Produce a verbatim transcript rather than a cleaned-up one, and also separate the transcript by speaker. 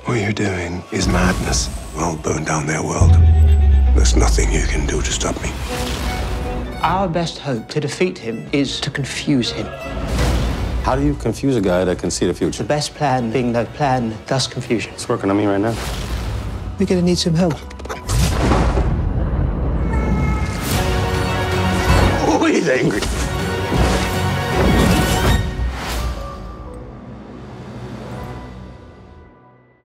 Speaker 1: What you're doing is madness. I'll burn down their world. There's nothing you can do to stop me.
Speaker 2: Our best hope to defeat him is to confuse him.
Speaker 3: How do you confuse a guy that can see the future?
Speaker 2: The best plan being no plan, thus confusion.
Speaker 3: It's working on me right now.
Speaker 2: We're gonna need some help.
Speaker 1: Always angry.